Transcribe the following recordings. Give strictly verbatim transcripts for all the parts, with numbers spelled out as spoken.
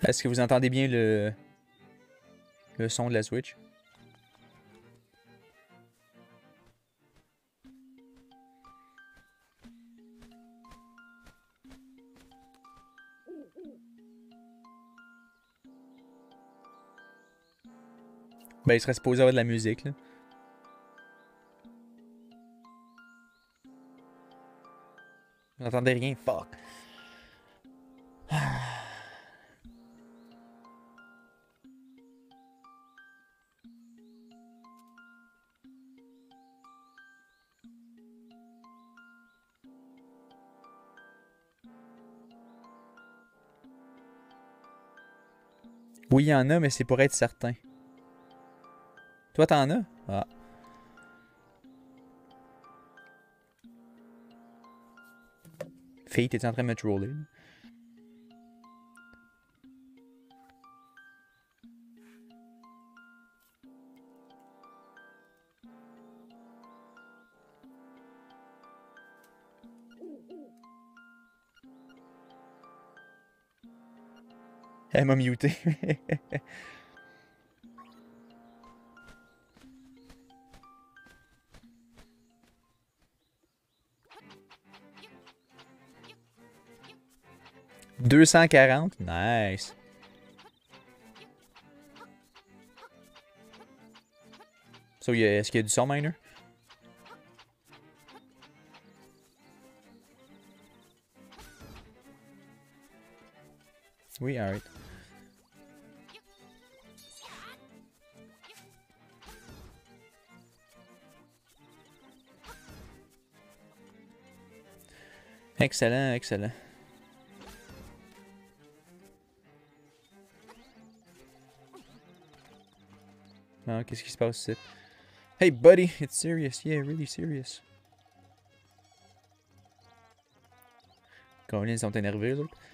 Est-ce que vous entendez bien le, le son de la Switch? Ben, il serait supposé avoir de la musique, là. Vous n'entendez rien? Fuck. Oui, il y en a, mais c'est pour être certain. Toi, t'en as? Ah. Fille, t'es en train de me troller? Elle m'a muté. deux cent quarante? Nice. So, est-ce qu'il y a du son miner? Oui, alright. Excellent, excellent. Ah, qu'est-ce qui se passe ici? Hey buddy, it's serious. Yeah, really serious. Combien ils sont énervés, eux autres?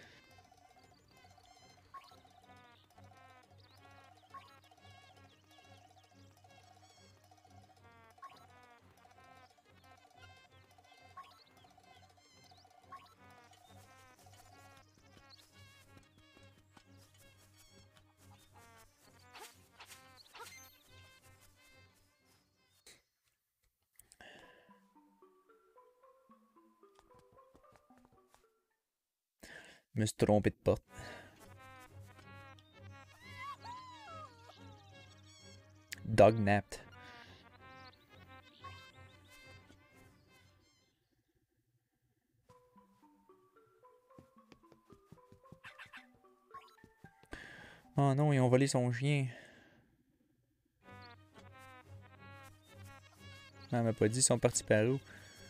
Je me suis trompé de porte. Dog napped. Oh non, ils ont volé son chien. Ah, elle m'a pas dit, ils sont partis par où?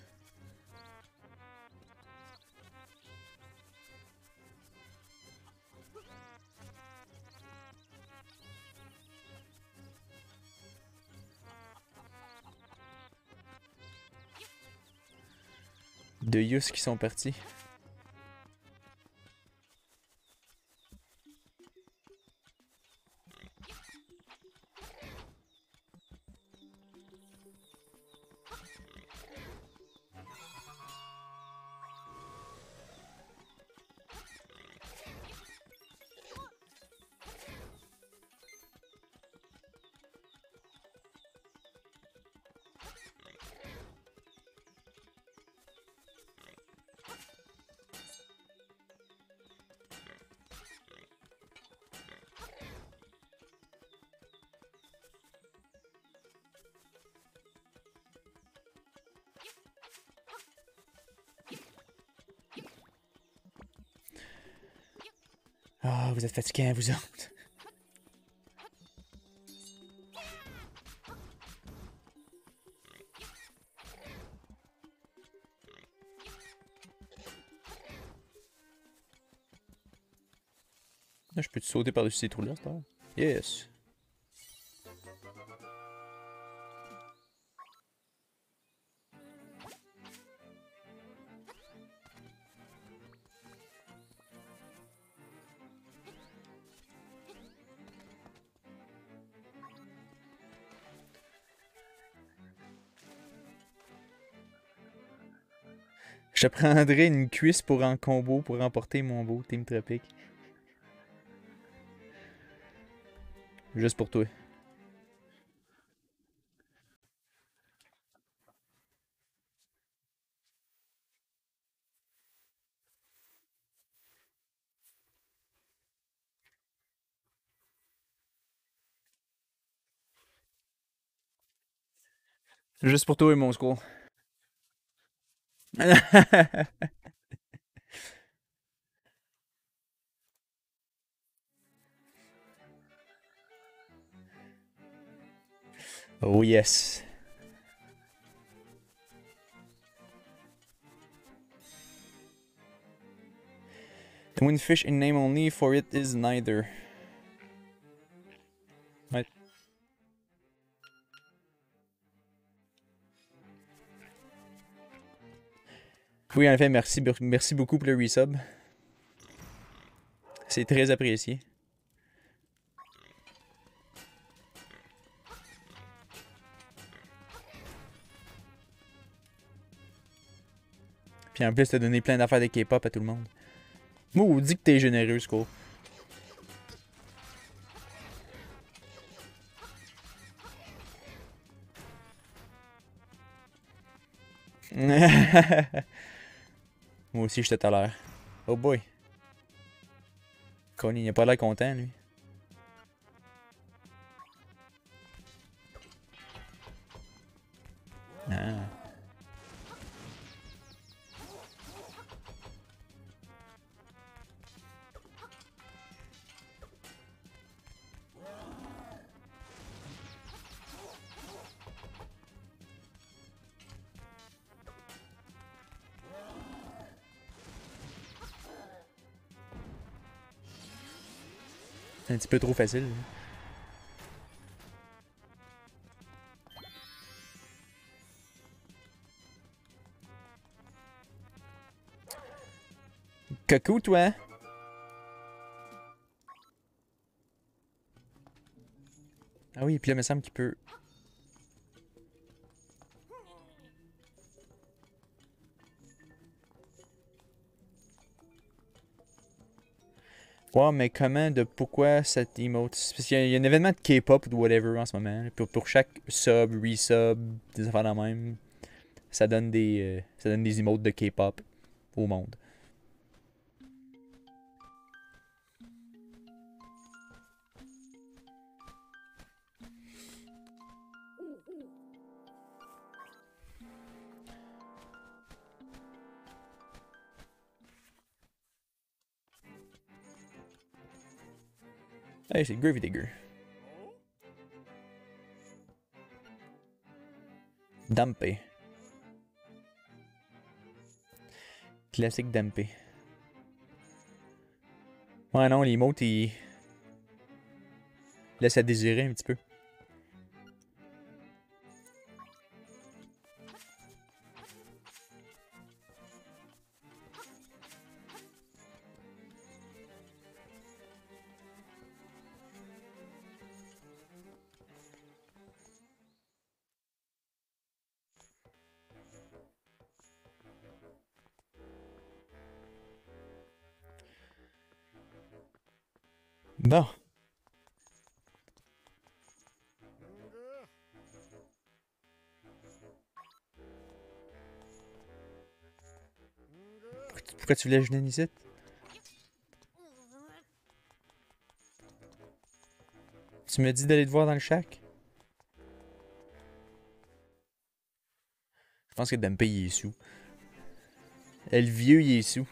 De Yus qui sont partis. Ah, oh, vous êtes fatigués, vous autres. Là, je peux te sauter par-dessus ces trous-là, c'est pas? Yes. Je prendrai une cuisse pour un combo pour remporter mon beau Team Tropic. Juste pour toi. Juste pour toi, mon score. Oh yes. When fish in name only, for it is neither. Ouais. Oui, en effet, merci, merci beaucoup pour le resub. C'est très apprécié. Puis en plus, t'as donné plein d'affaires de K-pop à tout le monde. Moi, on dit que t'es généreux, Sco. Moi aussi, je te tolère. Oh boy. Colin, il a pas l'air content, lui. Ah. C'est un petit peu trop facile. Coucou, toi. Ah oui, puis là, il me semble qu'il peut... Ouais, mais comment, de pourquoi cette emote? Parce qu'il y, y, a un événement de K-pop ou whatever en ce moment. Pour, pour chaque sub, resub, des affaires de même, ça donne des, euh, ça donne des emotes de K-pop au monde. Hey, c'est Gravy Digger. Dampé. Classique Dampé. Ouais, non, les emotes, ils laissent à désirer un petit peu. Bon. Pourquoi tu voulais jeûner ici? Tu me dis d'aller te voir dans le shack? Je pense que Dampé, il est sous. Le vieux, il est sous.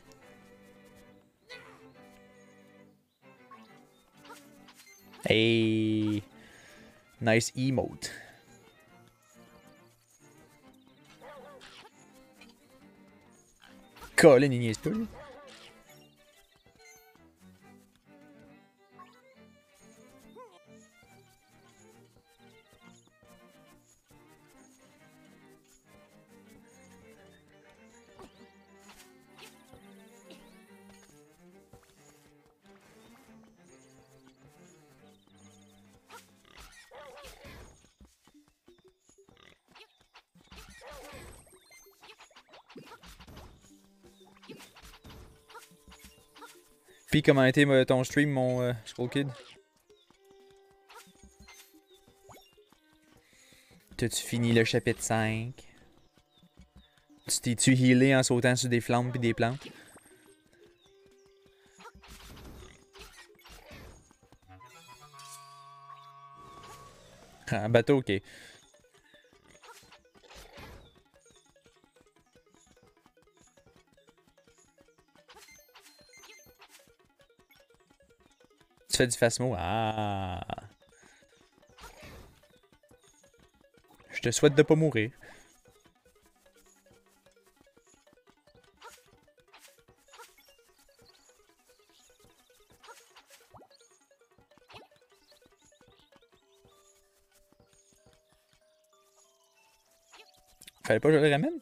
Hey! Nice emote. Colin, il niaise pas, lui. Puis comment a été ton stream, mon euh, Skull Kid? T'as-tu fini le chapitre cinq? Tu t'es-tu healé en sautant sur des flammes pis des plantes? Un bateau, ok. Tu fais du phasmo? Ah! Je te souhaite de pas mourir. Fallait pas que je le ramène?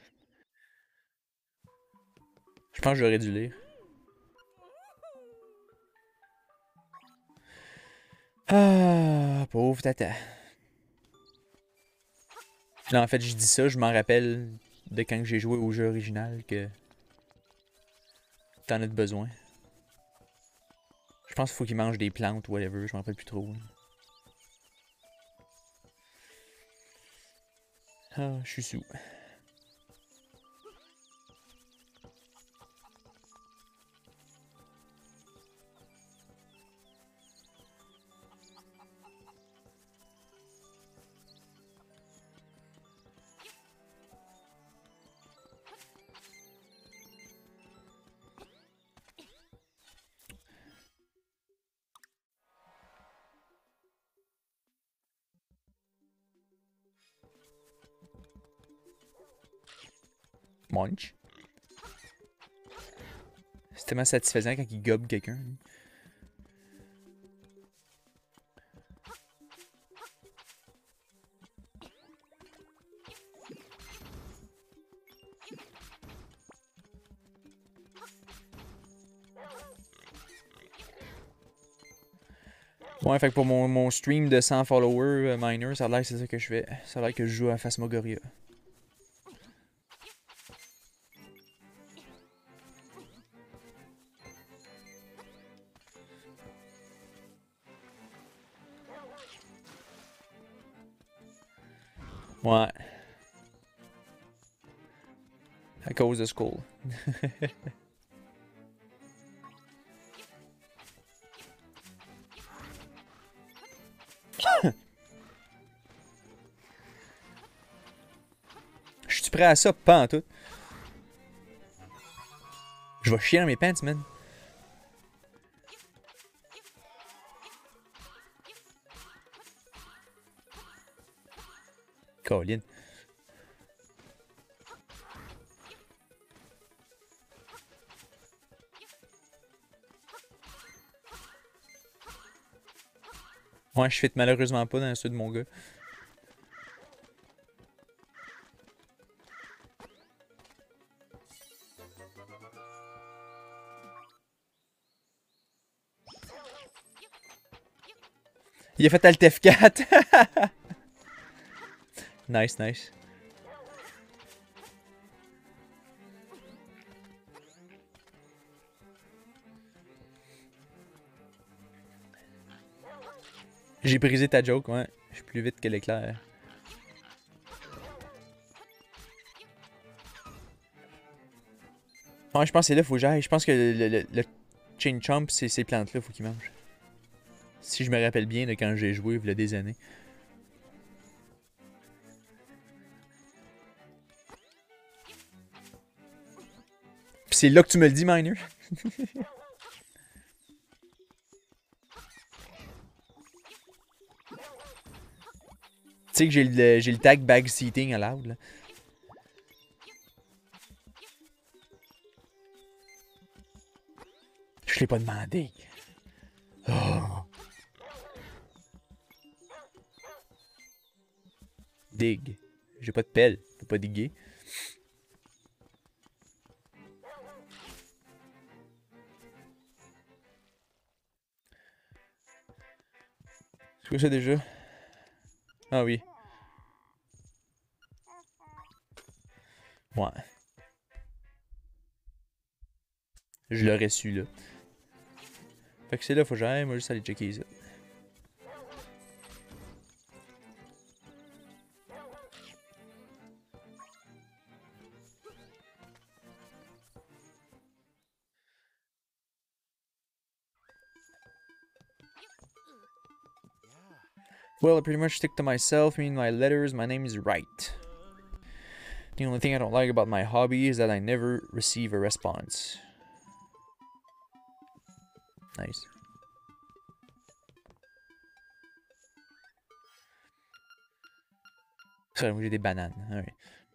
Je pense que j'aurais dû lire. Ah, pauvre tata. Là, en fait, je dis ça, je m'en rappelle de quand j'ai joué au jeu original que t'en as besoin. Je pense qu'il faut qu'il mange des plantes ou whatever, je m'en rappelle plus trop. Ah, je suis sous. Munch. C'est tellement satisfaisant quand il gobe quelqu'un. Ouais, fait que pour mon, mon stream de cent followers euh, minor, ça a l'air que c'est ça que je fais. Ça a l'air que je joue à Phasmogoria. Ouais. À cause de Skull. Je suis prêt à ça, pas en tout. Je vais chier dans mes pants, man. Colin. Ouais, je fit malheureusement pas dans ceux de mon gars. Il a fait Alt F quatre. Nice, nice. J'ai brisé ta joke, ouais. Je suis plus vite que l'éclair. Ouais, je pense que c'est là, faut que j'aille. Je pense que le, le, le Chain Chomp, c'est ces plantes-là, faut qu'il mange. Si je me rappelle bien de quand j'ai joué, il y a des années. Pis c'est là que tu me le dis, Miner. Tu sais que j'ai le, j'ai le tag bag seating allowed, là. Je l'ai pas demandé. Oh. Dig. J'ai pas de pelle. Je peux pas diguer. C'est quoi ça déjà? Ah oui. Ouais. Je l'aurais su là. Fait que c'est là, faut que j'aille, moi juste aller checker ça. Well, I pretty much stick to myself, meaning my letters, my name is right. The only thing I don't like about my hobby is that I never receive a response. Nice. Ça, j'ai des bananes. Alright.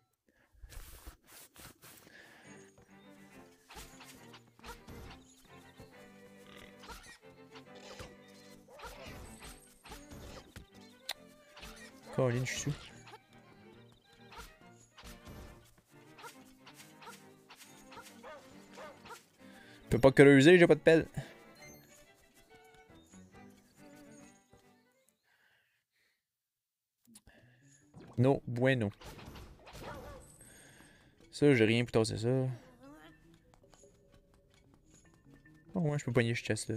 Colin, je suis sous. Je peux pas creuser, j'ai pas de pelle. No bueno. Ça, j'ai rien pour tasser ça. Oh, ouais, je peux pogner ce chest là.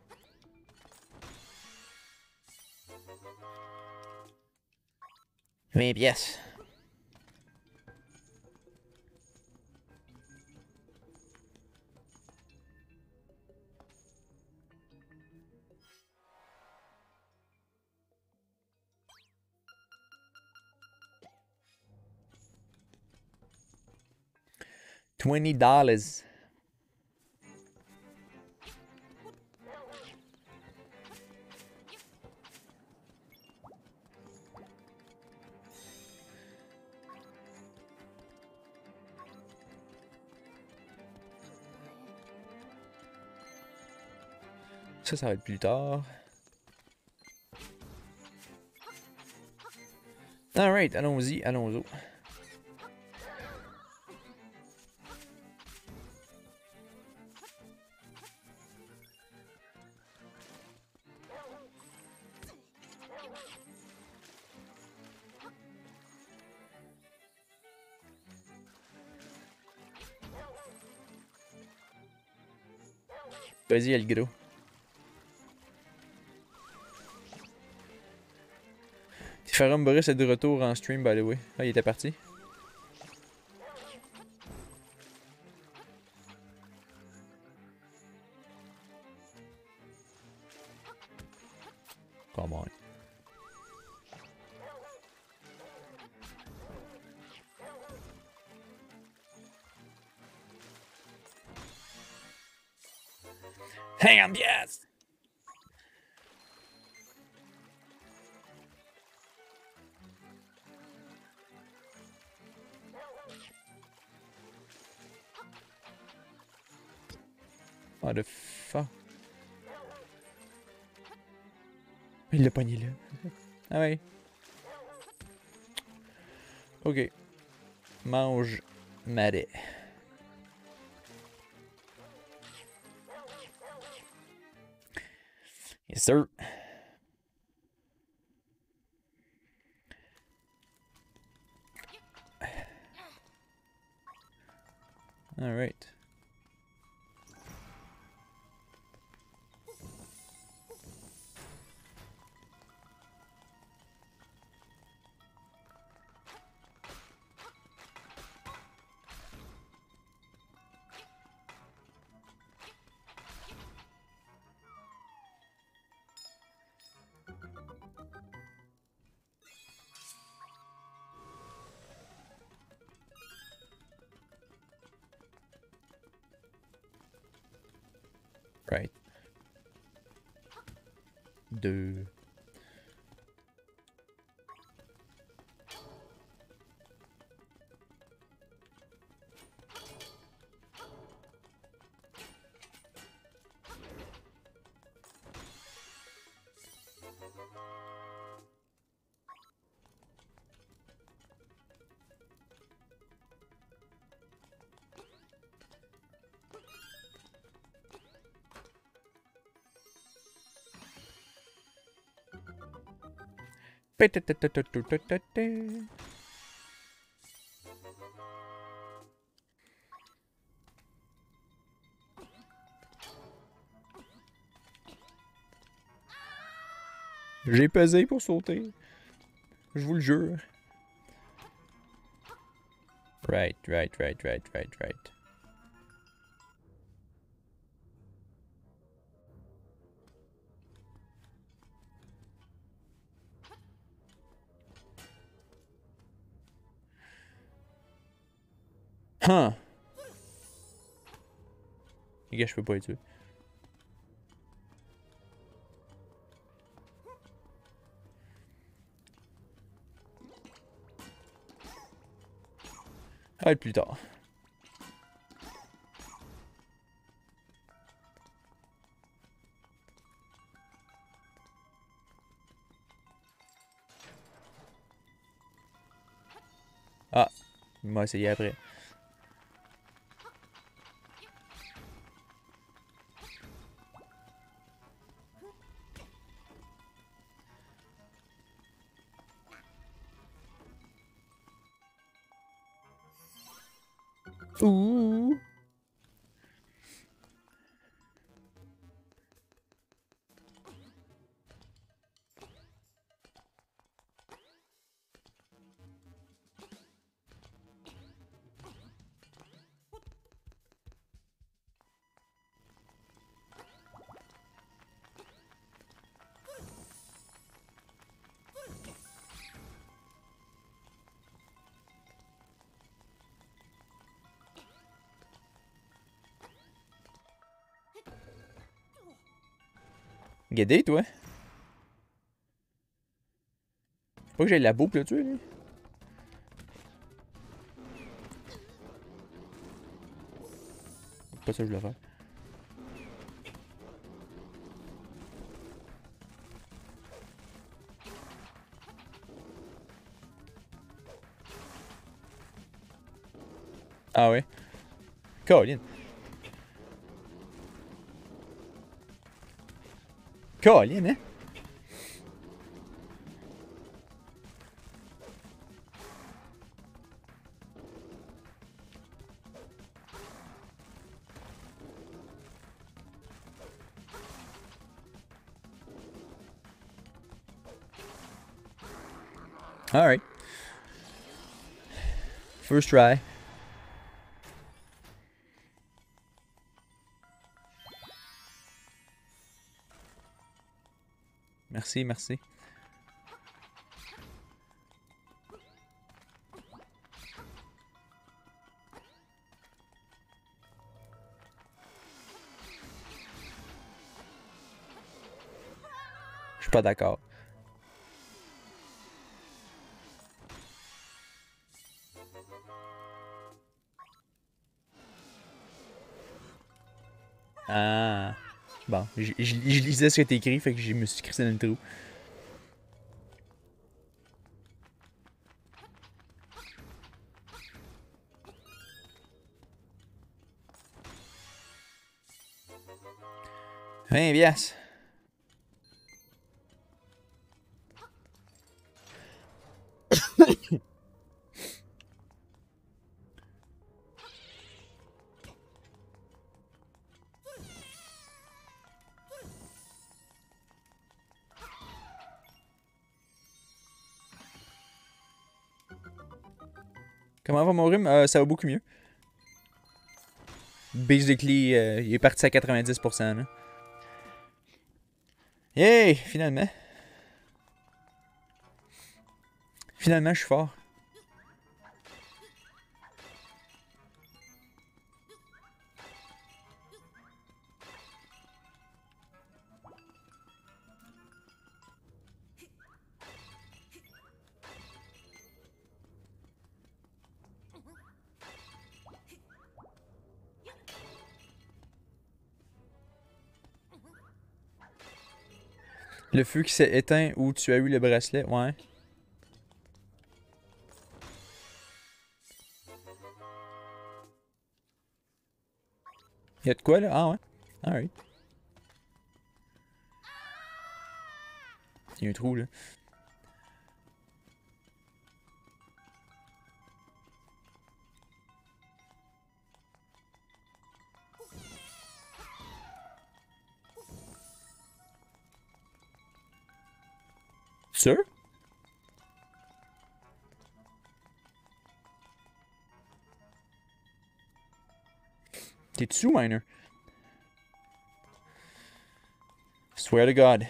vingt pièces. twenty dollars. Ça, ça va être plus tard. Alright, allons-y, allons-y. Vas-y, le gros. Tifarum Boris est de retour en stream, by the way. Ah, il était parti. Come on. Damn, yes! What the fuck? Il l'a pogné là. Ah ouais. Ok. Mange marais. Yes, sir. All right. Right. Deux. J'ai pesé pour sauter. Je vous le jure. Right, right, right, right, right, right. Huh. Les gars, je peux pas les tuer. Ah, plus tard. Ah, il m'a essayé après. Ouh. Guédé, toi? Faut pas que j'aille la boue pour le tuer, lui. Pas ça que je voulais faire. Ah ouais? Colin. Colin, hein? Alright. First try. Merci, merci. Je suis pas d'accord. Ah. Bon, je, je, je lisais ce que t'as écrit, fait que je me suis crissé dans le trou. vingt piastres. Comment va mon rhume? Euh, ça va beaucoup mieux. Basically, euh, il est parti à quatre-vingt-dix pour cent. Là. Yay! Finalement. Finalement, je suis fort. Le feu qui s'est éteint où tu as eu le bracelet, ouais. Y'a de quoi là? Ah ouais? Alright. Il y a un trou là. Sûr? T'es dessous, miner? Swear to God.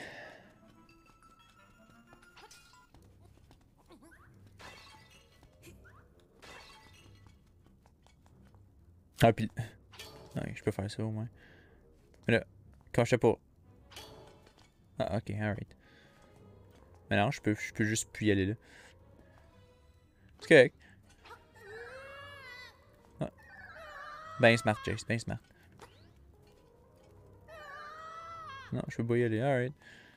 Ah, pis. Ouais, je peux faire ça au moins. Mais là, quand je sais pas. Ah, ok, alright. Mais non, je peux, je peux juste plus y aller là. C'est correct. Ah. Ben smart, Jace, ben smart. Non, je peux pas y aller, alright.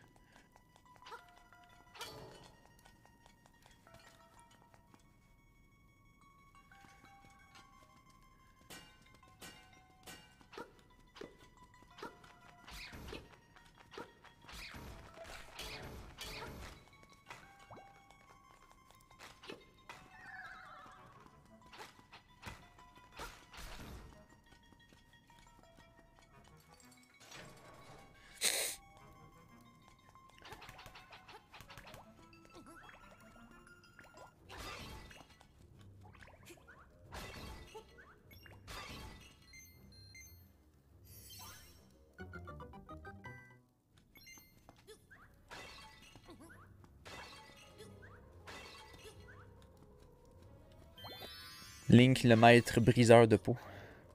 Link, le maître briseur de peau.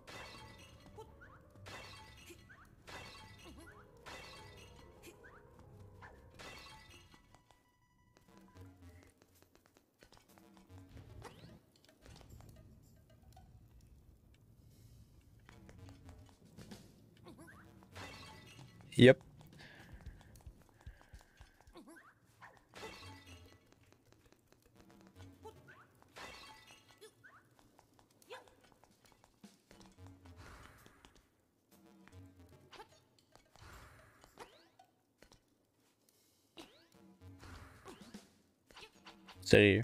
Yep. Sérieux.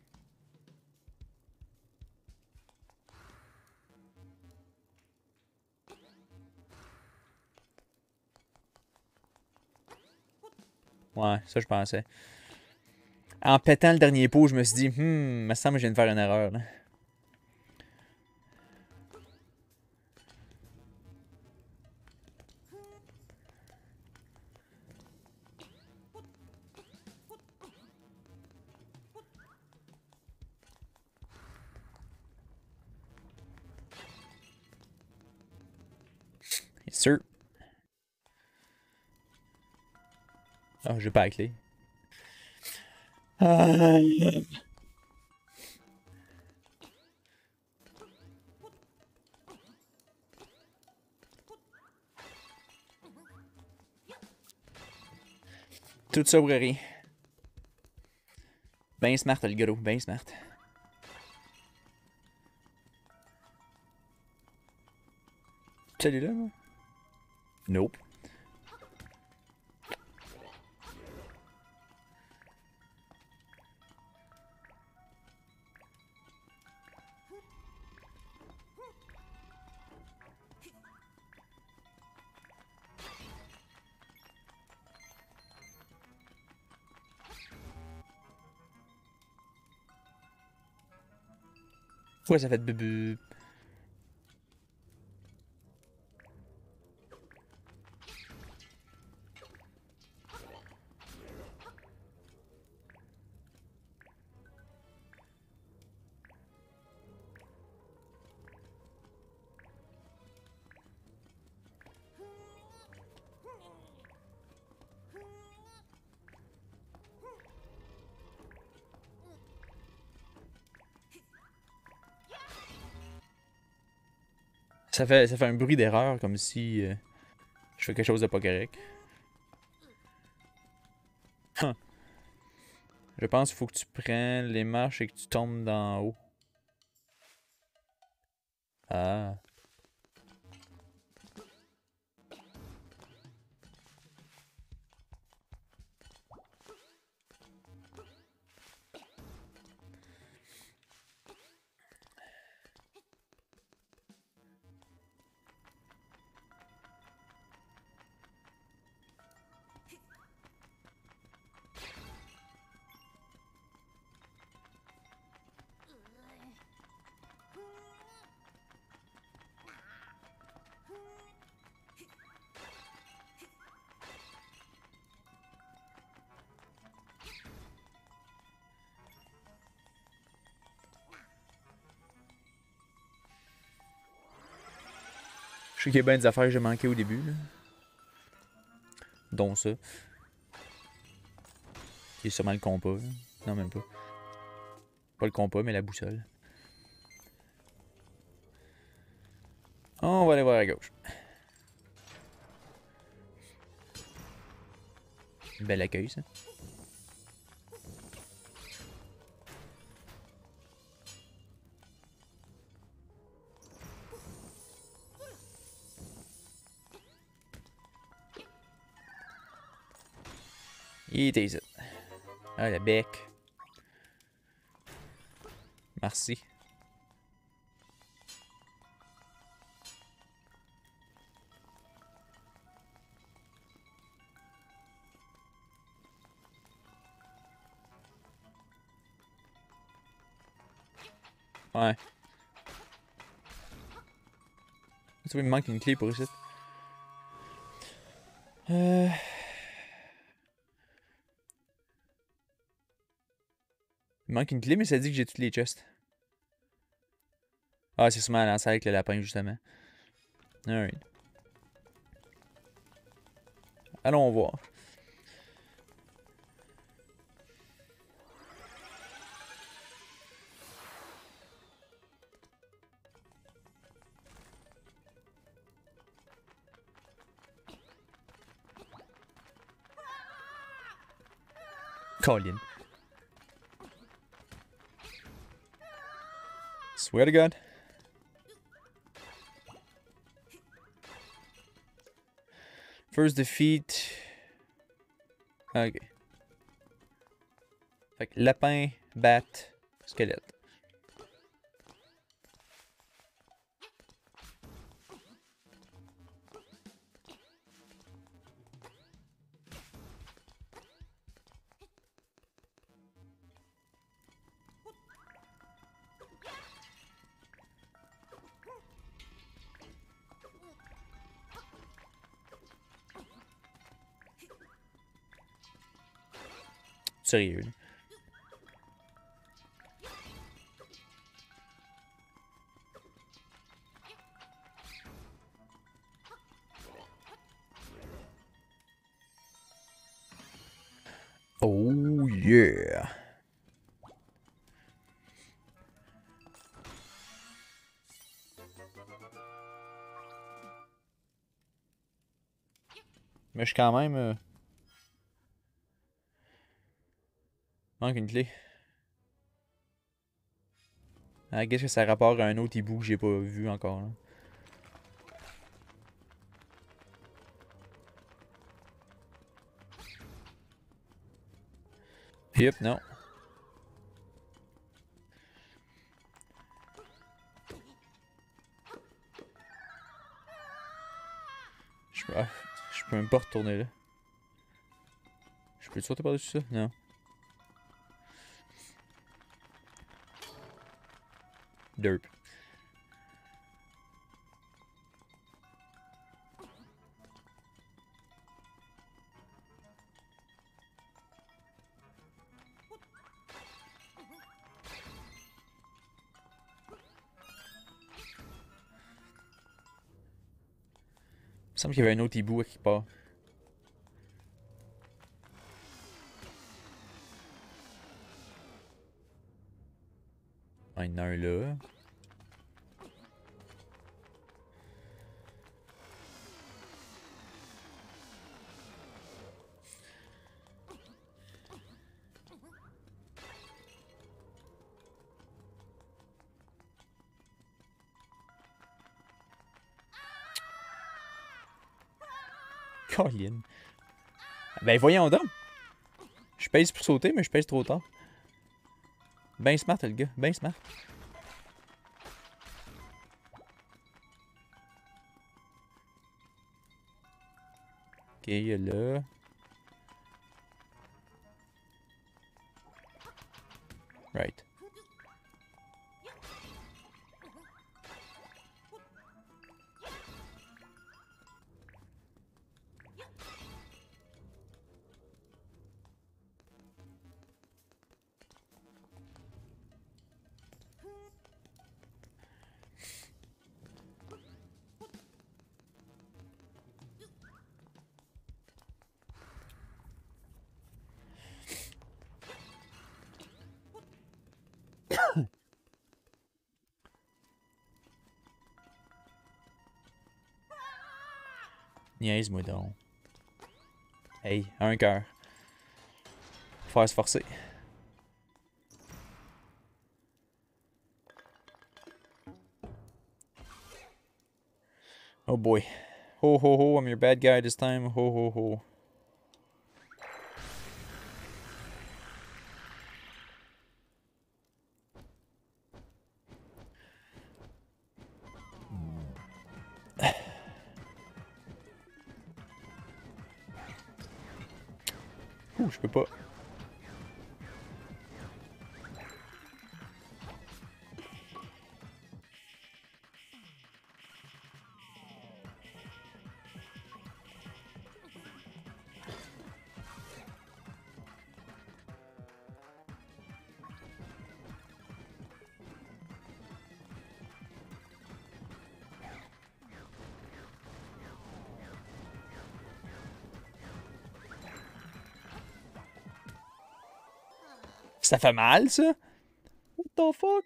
Ouais, ça je pensais. En pétant le dernier pot, je me suis dit, hmm, me semble que je viens de faire une erreur là. Yes, sir. Ah, oh, j'ai pas la clé. Ah. Tout ça pour rien. Ben smart le gros, ben smart. Celui-là, moi? Nope. Pourquoi ça fait de bubu? Ça fait, ça fait un bruit d'erreur comme si euh, je fais quelque chose de pas correct. Huh. Je pense qu'il faut que tu prennes les marches et que tu tombes d'en haut. Ah. Je sais qu'il y a bien des affaires que j'ai manquées au début, là. Dont ça. Qui est sûrement le compas. Là. Non, même pas. Pas le compas, mais la boussole. On va aller voir à gauche. Bel accueil, ça. Il était ici. Ah, le bec. Merci. Ouais. Tu vois, il me manque une clé pour ici. Euh... Il me manque une clé, mais ça dit que j'ai toutes les chests. Ah, c'est sûrement à lancer avec le lapin, justement. Alright. Allons voir. Colin. Swear to God. First defeat. Ok. Fait que lapin, bat, squelette. Sérieux. Là. Oh yeah. Mais je suis quand même... Euh... Manque une clé. Ah, qu'est-ce que ça rapporte à un autre hibou que j'ai pas vu encore. Là. Yep, non. Je peux... Ah, je peux même pas retourner là. Je peux sauter par-dessus ça? Non. Derp. Il me semble qu'il y avait un autre hibou à quelque part. Ah, il y en a un là. Colin. Ben voyons donc. Je pèse pour sauter, mais je pèse trop tard. Ben smart le gars, ben smart. Ok, il est là. Right. Niaise-moi donc. Hey, un cœur. Faut faire se forcer. Oh boy. Ho ho ho, I'm your bad guy this time. Ho ho ho. Ouh, je peux pas. Ça fait mal, ça? What the fuck?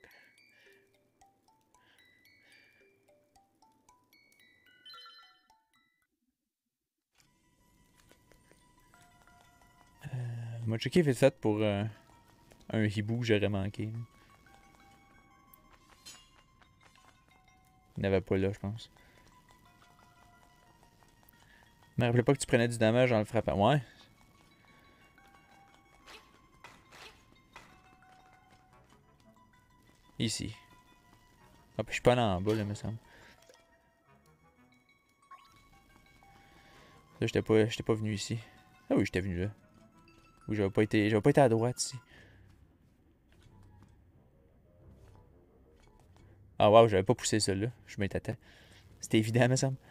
Euh, moi, checker vite fait pour euh, un hibou que j'aurais manqué. Il n'y en avait pas là, je pense. Je me rappelais pas que tu prenais du damage en le frappant. Ouais. Ici. Ah, puis je suis pas allé en bas, là, me semble. Là, j'étais pas, j'étais pas venu ici. Ah oui, j'étais venu là. Oui, j'avais pas été, j'avais pas été à droite ici. Ah wow, j'avais pas poussé ça là. Je m'étais. C'était évident, me semble.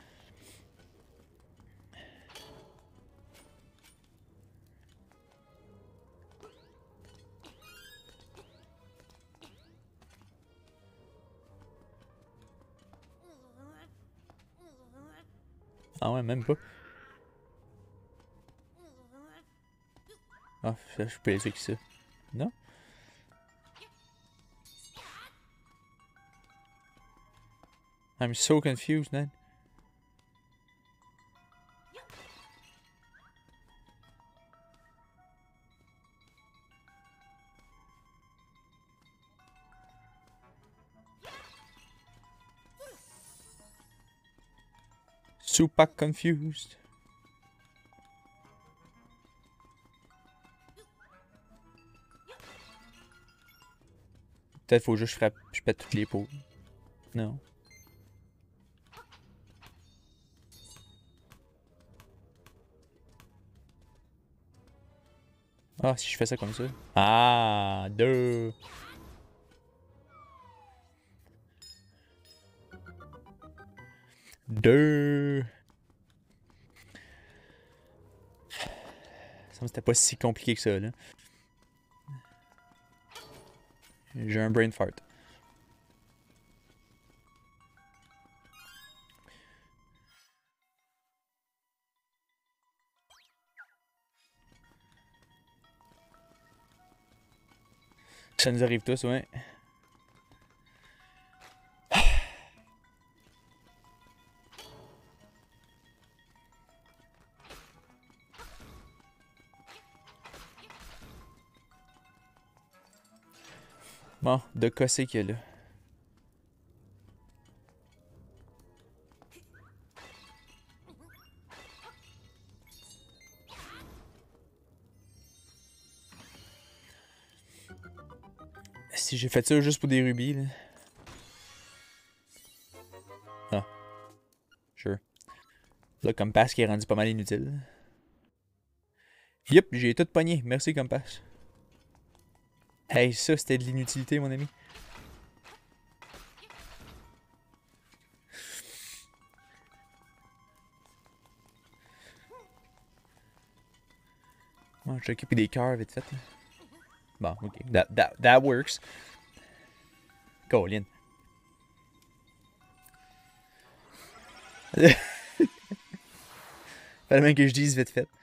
Ah ouais, même pas. Ah, je peux les tuer avec ça. Non? I'm so confused, man. Super confused. Peut-être faut juste que je frappe, je pète toutes les peaux. Non. Ah, si je fais ça comme ça. Ah, deux. Deux. Ça me c'était pas si compliqué que ça, là. J'ai un brain fart. Ça nous arrive tous, ouais. Bon, de casser qu'il y a là. Si j'ai fait ça juste pour des rubis, là. Ah. Sure. Là, Compass qui est rendu pas mal inutile. Yep, j'ai tout pogné. Merci, Compass. Hey, ça, c'était de l'inutilité, mon ami. Bon, je vais occuper des cœurs vite fait. Là. Bon, ok. That, that, that works. Colin. Fallait même que je dise vite fait.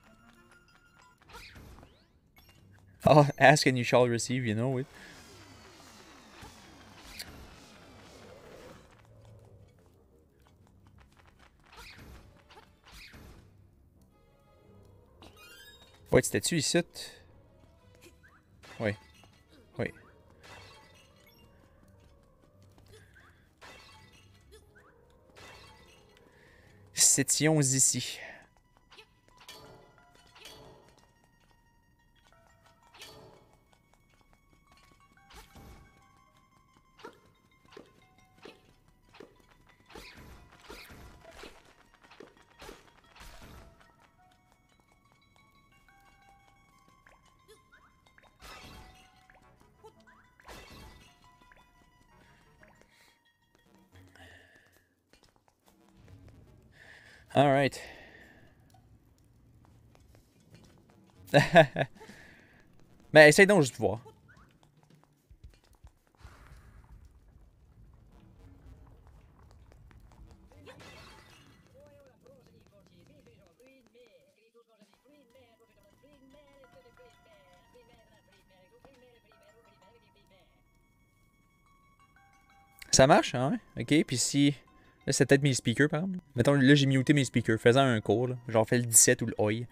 Oh, ask and you shall receive, you know it. Ouais, c'était-tu ici? Oui. Oui. S'étions ici. Alright. Ben, essaye donc juste de voir. Ça marche, hein? Ok, puis si... Là, c'est peut-être mes speakers, par exemple. Mettons, là, j'ai muté mes speakers. Faisant un cours, là. Genre, fais le dix-sept ou le oi.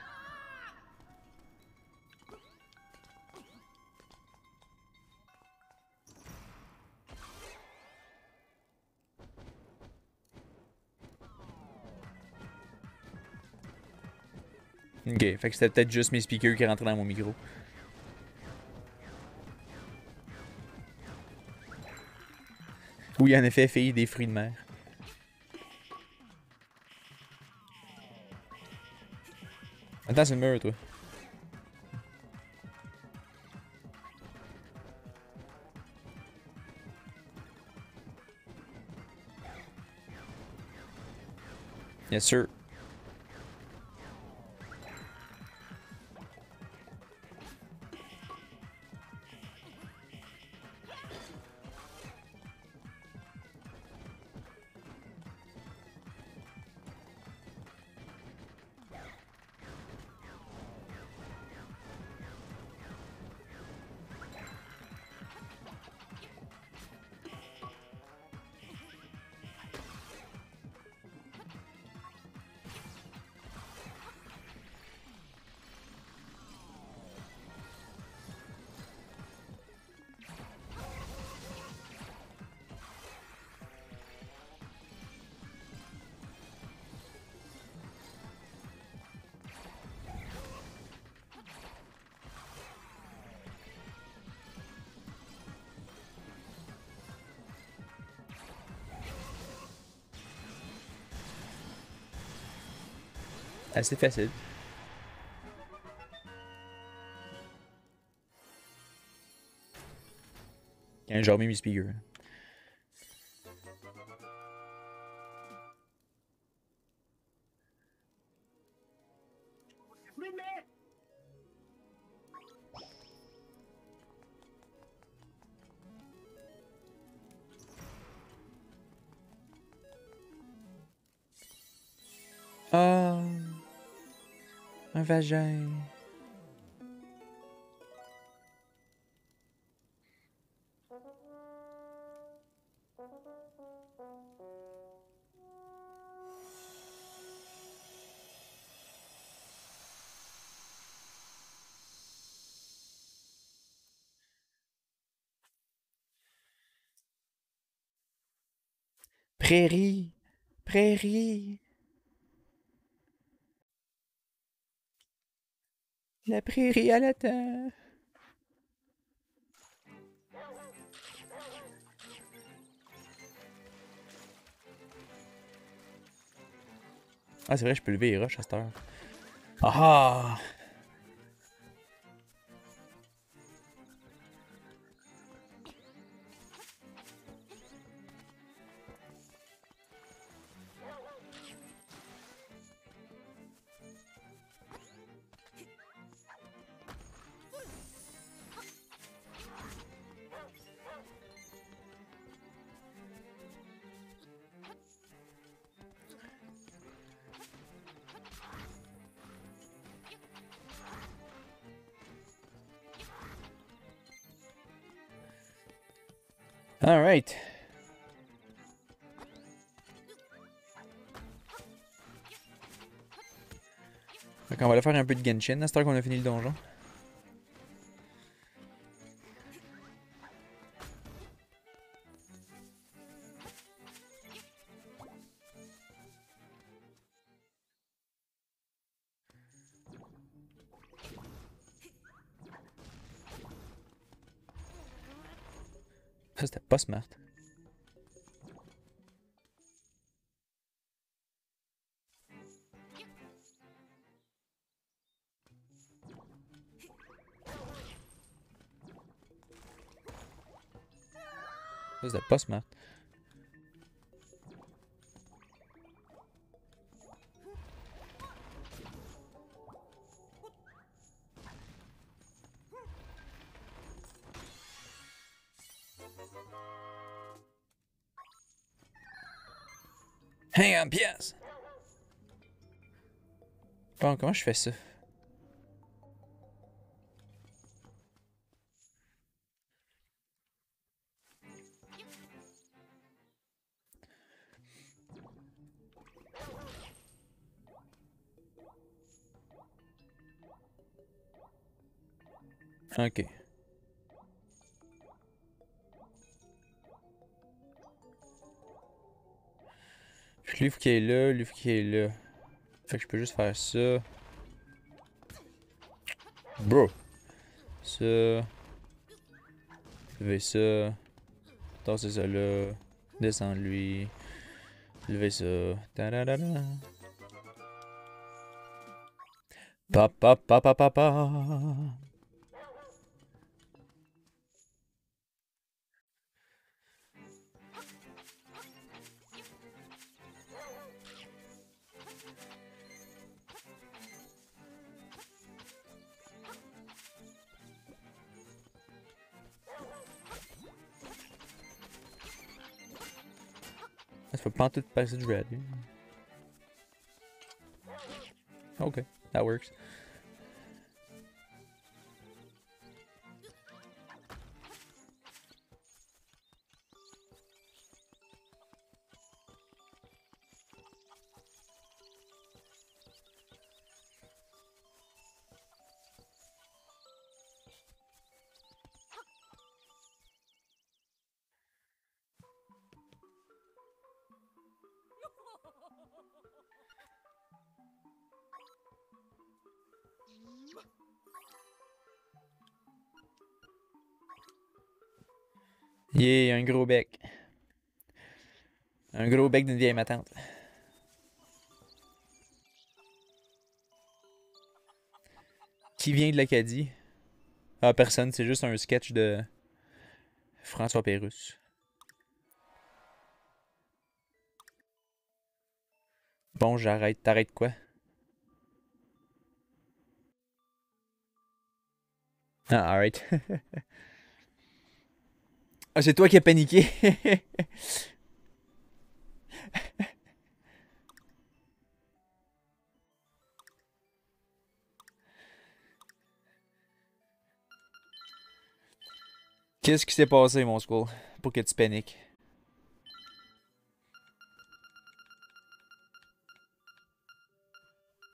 Ok, fait que c'était peut-être juste mes speakers qui rentraient dans mon micro. Oui, en effet, fille des fruits de mer. Attends, c'est le mur, toi. Yes, sir. Assez facile. Quand j'ai remis mes speakers. Ah, un vagin. Prairie. Prairie. La prairie à la terre. Ah, c'est vrai, je peux lever les roches à cette heure. Ah! Alright. on va aller faire un peu de Genshin à cette heure qu'on a fini le donjon. Ça, c'était pas smart. Ça, c'était pas smart. Hang on, pièce! Bon, comment je fais ça? Ok. Puis livre qui est là, livre qui est là. Fait que je peux juste faire ça. Bro! Ça. Lever ça. Tasser ça là. Descendre lui. Lever ça. Ta da da da. Pa pa pa pa pa pa. Ça fait pas tout passer du red. Okay, that works. Yeah, un gros bec. Un gros bec d'une vieille matante. Qui vient de l'Acadie? Ah, personne, c'est juste un sketch de François Pérusse. Bon, j'arrête. T'arrêtes quoi? Ah, alright. Ah, c'est toi qui as paniqué. Qu'est-ce qui s'est passé, mon school, pour que tu paniques?